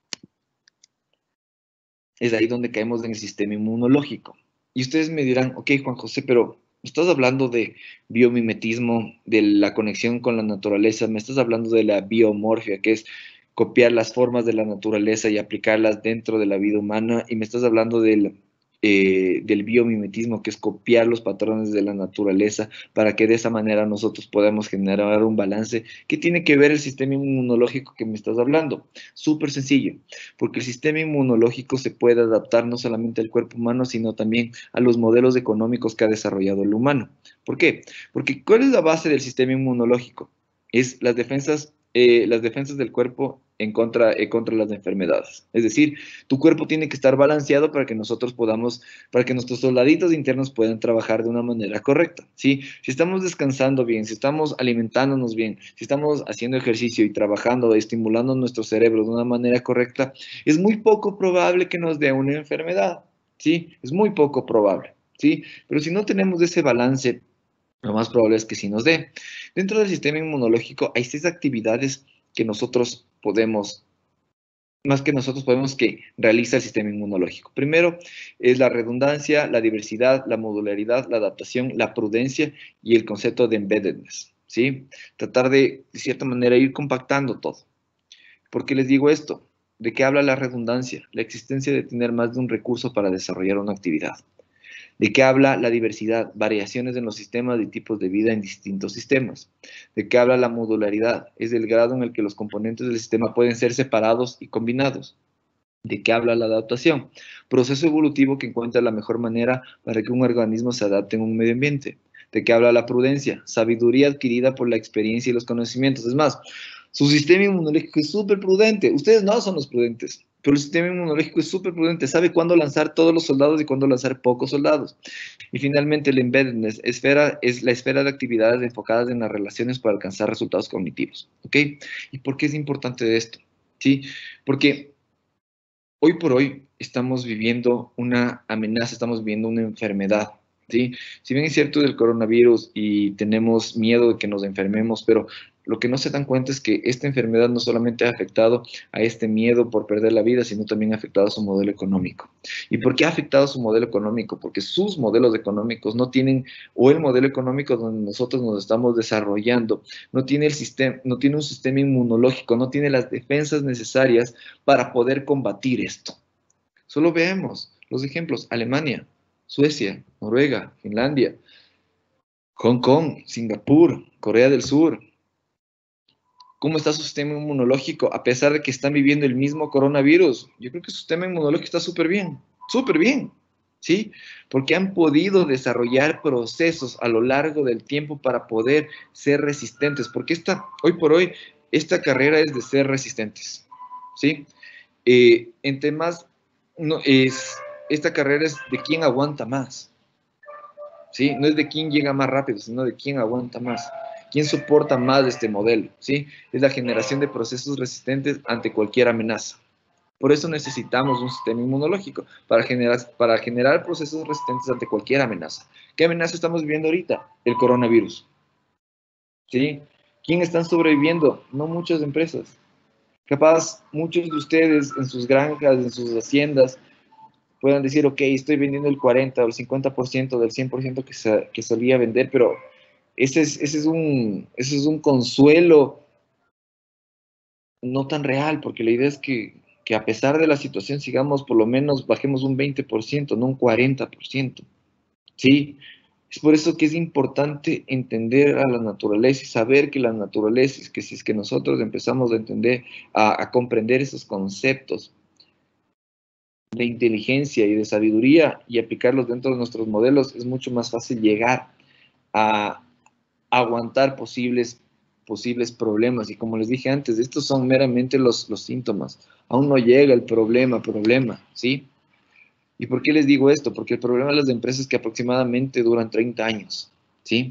es ahí donde caemos en el sistema inmunológico. Y ustedes me dirán, ok, Juan José, pero estás hablando de biomimetismo, de la conexión con la naturaleza, me estás hablando de la biomorfia, que es copiar las formas de la naturaleza y aplicarlas dentro de la vida humana, y me estás hablando del biomimetismo, que es copiar los patrones de la naturaleza para que de esa manera nosotros podamos generar un balance. ¿Qué tiene que ver el sistema inmunológico que me estás hablando? Súper sencillo, porque el sistema inmunológico se puede adaptar no solamente al cuerpo humano, sino también a los modelos económicos que ha desarrollado el humano. ¿Por qué? Porque ¿cuál es la base del sistema inmunológico? Es las defensas del cuerpo contra las enfermedades. Es decir, tu cuerpo tiene que estar balanceado para que para que nuestros soldaditos internos puedan trabajar de una manera correcta, ¿sí? Si estamos descansando bien, si estamos alimentándonos bien, si estamos haciendo ejercicio y trabajando, estimulando nuestro cerebro de una manera correcta, es muy poco probable que nos dé una enfermedad, ¿sí? Es muy poco probable, ¿sí? Pero si no tenemos ese balance, lo más probable es que sí nos dé. Dentro del sistema inmunológico hay 6 actividades que que realiza el sistema inmunológico. Primero es la redundancia, la diversidad, la modularidad, la adaptación, la prudencia y el concepto de embeddedness, ¿sí? Tratar de cierta manera, ir compactando todo. ¿Por qué les digo esto? ¿De qué habla la redundancia? La existencia de tener más de un recurso para desarrollar una actividad. ¿De qué habla la diversidad? Variaciones en los sistemas y tipos de vida en distintos sistemas. ¿De qué habla la modularidad? Es el grado en el que los componentes del sistema pueden ser separados y combinados. ¿De qué habla la adaptación? Proceso evolutivo que encuentra la mejor manera para que un organismo se adapte en un medio ambiente. ¿De qué habla la prudencia? Sabiduría adquirida por la experiencia y los conocimientos. Es más, su sistema inmunológico es súper prudente. Ustedes no son los prudentes. Pero el sistema inmunológico es súper prudente, sabe cuándo lanzar todos los soldados y cuándo lanzar pocos soldados. Y finalmente el embeddedness es la esfera de actividades enfocadas en las relaciones para alcanzar resultados cognitivos. ¿Ok? ¿Y por qué es importante esto? ¿Sí? Porque hoy por hoy estamos viviendo una amenaza, estamos viviendo una enfermedad. ¿Sí? Si bien es cierto del coronavirus y tenemos miedo de que nos enfermemos, pero lo que no se dan cuenta es que esta enfermedad no solamente ha afectado a este miedo por perder la vida, sino también ha afectado a su modelo económico. ¿Y por qué ha afectado a su modelo económico? Porque sus modelos económicos no tienen, o el modelo económico donde nosotros nos estamos desarrollando, no tiene el sistema, no tiene un sistema inmunológico, no tiene las defensas necesarias para poder combatir esto. Solo veamos los ejemplos: Alemania, Suecia, Noruega, Finlandia, Hong Kong, Singapur, Corea del Sur. ¿Cómo está su sistema inmunológico a pesar de que están viviendo el mismo coronavirus? Yo creo que su sistema inmunológico está súper bien, ¿sí? Porque han podido desarrollar procesos a lo largo del tiempo para poder ser resistentes, porque hoy por hoy, esta carrera es de ser resistentes, ¿sí? En temas, no, esta carrera es de quién aguanta más, ¿sí? No es de quién llega más rápido, sino de quién aguanta más, quién soporta más este modelo, ¿sí? Es la generación de procesos resistentes ante cualquier amenaza. Por eso necesitamos un sistema inmunológico para generar procesos resistentes ante cualquier amenaza. ¿Qué amenaza estamos viviendo ahorita? El coronavirus, ¿sí? ¿Quién están sobreviviendo? No muchas empresas. Capaz muchos de ustedes en sus granjas, en sus haciendas, puedan decir, ok, estoy vendiendo el 40 o el 50% del 100% que solía vender, pero ese es un consuelo no tan real, porque la idea es que a pesar de la situación sigamos, por lo menos bajemos un 20%, no un 40%. ¿Sí? Es por eso que es importante entender a la naturaleza y saber que la naturaleza, que si es que nosotros empezamos a entender, a comprender esos conceptos de inteligencia y de sabiduría y aplicarlos dentro de nuestros modelos, es mucho más fácil llegar a aguantar posibles problemas. Y como les dije antes, estos son meramente los síntomas. Aún no llega el problema, ¿sí? ¿Y por qué les digo esto? Porque el problema de las empresas es que aproximadamente duran 30 años, ¿sí?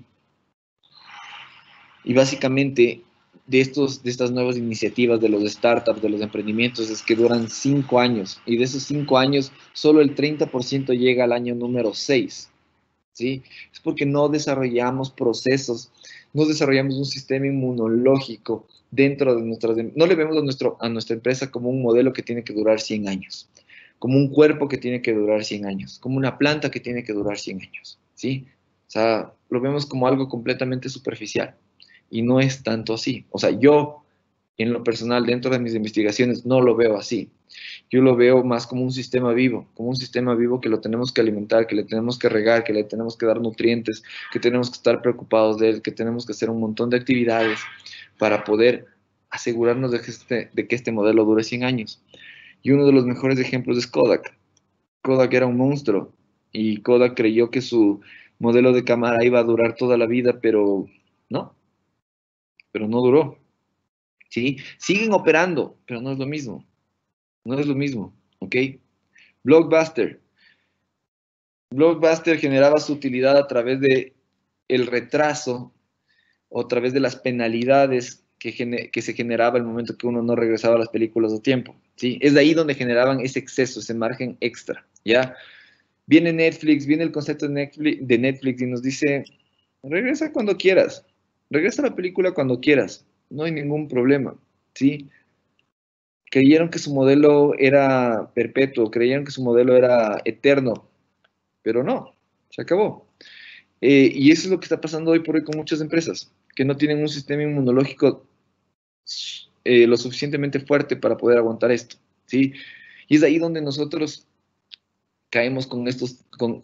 Y básicamente de estas nuevas iniciativas, de los startups, de los emprendimientos, es que duran 5 años. Y de esos 5 años, solo el 30% llega al año número 6. ¿Sí? Es porque no desarrollamos procesos, no desarrollamos un sistema inmunológico dentro de no le vemos a nuestra empresa como un modelo que tiene que durar 100 años, como un cuerpo que tiene que durar 100 años, como una planta que tiene que durar 100 años, ¿sí? O sea, lo vemos como algo completamente superficial y no es tanto así. O sea, yo, en lo personal, dentro de mis investigaciones, no lo veo así. Yo lo veo más como un sistema vivo que lo tenemos que alimentar, que le tenemos que regar, que le tenemos que dar nutrientes, que tenemos que estar preocupados de él, que tenemos que hacer un montón de actividades para poder asegurarnos de que este modelo dure 100 años. Y uno de los mejores ejemplos es Kodak. Kodak era un monstruo y Kodak creyó que su modelo de cámara iba a durar toda la vida, no, pero no duró. ¿Sí? Siguen operando, pero no es lo mismo. No es lo mismo, ¿ok? Blockbuster. Blockbuster generaba su utilidad a través de el retraso o a través de las penalidades que se generaba el momento que uno no regresaba a las películas a tiempo, ¿sí? Es de ahí donde generaban ese exceso, ese margen extra, ¿ya? Viene Netflix, viene el concepto de Netflix y nos dice, regresa cuando quieras, regresa a la película cuando quieras, no hay ningún problema, ¿sí? Creyeron que su modelo era perpetuo, creyeron que su modelo era eterno, pero no, se acabó. Y eso es lo que está pasando hoy por hoy con muchas empresas, que no tienen un sistema inmunológico lo suficientemente fuerte para poder aguantar esto, ¿sí? Y es ahí donde nosotros caemos con estos,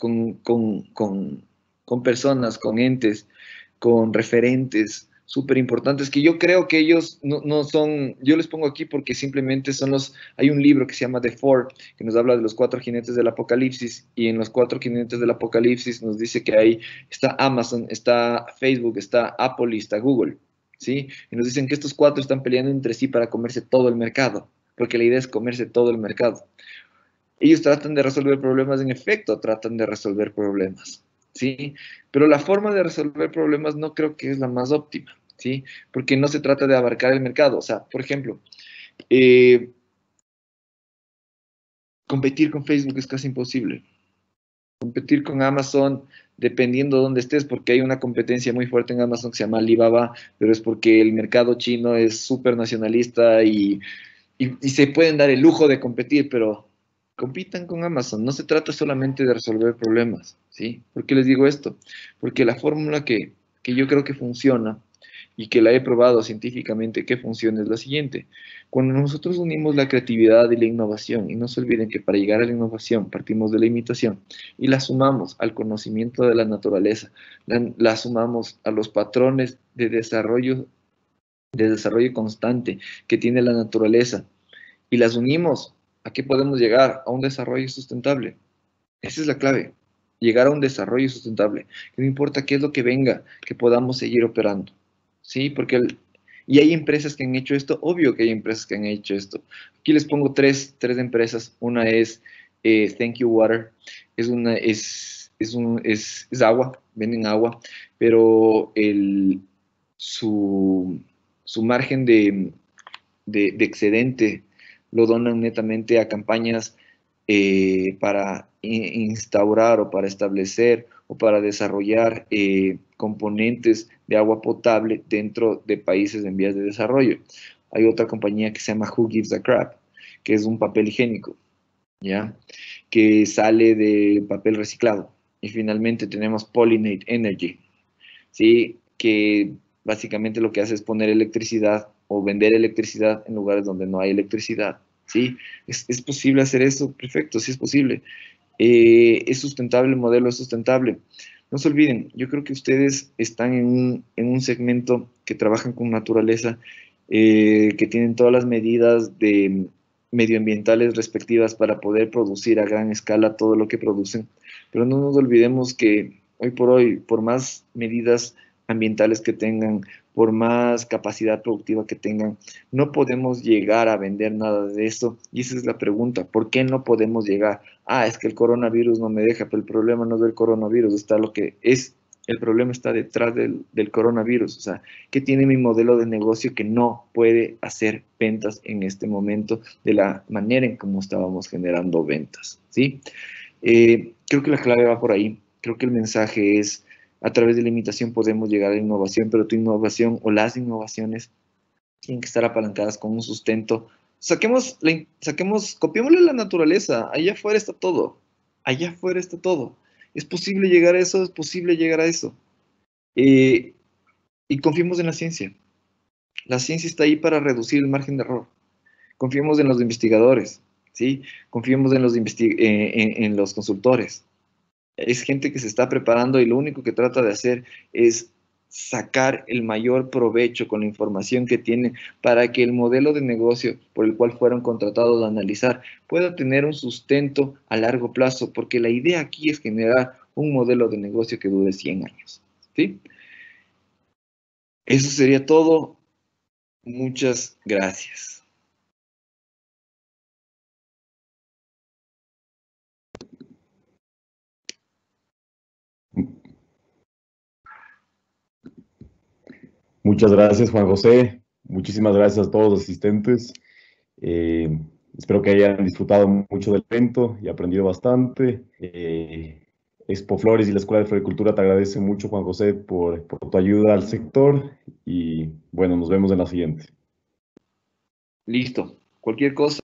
con personas, con entes, con referentes súper importantes, que yo creo que ellos no son, yo les pongo aquí porque simplemente hay un libro que se llama The Four, que nos habla de los 4 jinetes del apocalipsis, y en los 4 jinetes del apocalipsis nos dice que ahí está Amazon, está Facebook, está Apple y está Google, ¿sí? Y nos dicen que estos 4 están peleando entre sí para comerse todo el mercado. porque la idea es comerse todo el mercado. Ellos tratan de resolver problemas, en efecto, tratan de resolver problemas, ¿sí? Pero la forma de resolver problemas no creo que es la más óptima, ¿sí? Porque no se trata de abarcar el mercado. O sea, por ejemplo, competir con Facebook es casi imposible. Competir con Amazon, dependiendo de dónde estés, porque hay una competencia muy fuerte en Amazon que se llama Alibaba, pero es porque el mercado chino es súper nacionalista y se pueden dar el lujo de competir, pero compitan con Amazon. No se trata solamente de resolver problemas, ¿sí? ¿Por qué les digo esto? Porque la fórmula que yo creo que funciona y que la he probado científicamente que funciona es la siguiente. Cuando nosotros unimos la creatividad y la innovación, y no se olviden que para llegar a la innovación partimos de la imitación, y la sumamos al conocimiento de la naturaleza, la sumamos a los patrones de desarrollo constante que tiene la naturaleza, y las unimos, ¿a qué podemos llegar? A un desarrollo sustentable. Esa es la clave, llegar a un desarrollo sustentable. Que no importa qué es lo que venga, que podamos seguir operando. ¿Sí? Porque y hay empresas que han hecho esto, obvio que hay empresas que han hecho esto. Aquí les pongo tres empresas. Una es Thank You Water, es agua, venden agua, pero su margen de excedente lo donan netamente a campañas para instaurar o para establecer o para desarrollar componentes de agua potable dentro de países en vías de desarrollo. Hay otra compañía que se llama Who Gives a Crap, que es un papel higiénico, ¿ya? Que sale de papel reciclado. Y finalmente tenemos Pollinate Energy, ¿sí? Que básicamente lo que hace es poner electricidad o vender electricidad en lugares donde no hay electricidad, ¿sí? ¿Es posible hacer eso? Perfecto, sí es posible. ¿Es sustentable el modelo? Es sustentable. No se olviden, yo creo que ustedes están en un segmento que trabajan con naturaleza, que tienen todas las medidas medioambientales respectivas para poder producir a gran escala todo lo que producen, pero no nos olvidemos que hoy, por más medidas ambientales que tengan, por más capacidad productiva que tengan, no podemos llegar a vender nada de eso. Y esa es la pregunta, ¿por qué no podemos llegar? Ah, es que el coronavirus no me deja, pero el problema no es del coronavirus, está lo que es, el problema está detrás del coronavirus. O sea, ¿qué tiene mi modelo de negocio que no puede hacer ventas en este momento de la manera en cómo estábamos generando ventas? ¿Sí? Creo que la clave va por ahí. Creo que el mensaje es, a través de la imitación podemos llegar a la innovación, pero tu innovación o las innovaciones tienen que estar apalancadas con un sustento. Copiémosle la naturaleza. Allá afuera está todo. Allá afuera está todo. Es posible llegar a eso, es posible llegar a eso. Y confiemos en la ciencia. La ciencia está ahí para reducir el margen de error. Confiemos en los investigadores, ¿sí? Confiemos en los consultores. Es gente que se está preparando y lo único que trata de hacer es sacar el mayor provecho con la información que tienen para que el modelo de negocio por el cual fueron contratados a analizar pueda tener un sustento a largo plazo, porque la idea aquí es generar un modelo de negocio que dure 100 años. ¿Sí? Eso sería todo. Muchas gracias. Muchas gracias, Juan José. Muchísimas gracias a todos los asistentes. Espero que hayan disfrutado mucho del evento y aprendido bastante. Expo Flores y la Escuela de Floricultura te agradece mucho, Juan José, por tu ayuda al sector y bueno, nos vemos en la siguiente. Listo. Cualquier cosa.